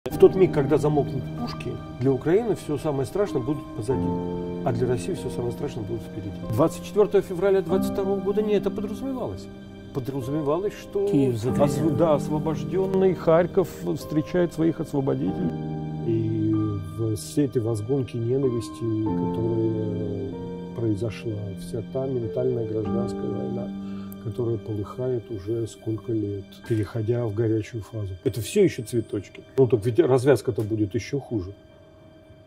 В тот миг, когда замолкнут пушки, для Украины все самое страшное будет позади, а для России все самое страшное будет впереди. 24 февраля 22 года не это подразумевалось. Подразумевалось, что освобожденный Харьков встречает своих освободителей. И в этой возгонке ненависти, которая произошла, вся та ментальная гражданская война, которая полыхает уже сколько лет, переходя в горячую фазу. Это все еще цветочки. Ну так ведь развязка-то будет еще хуже.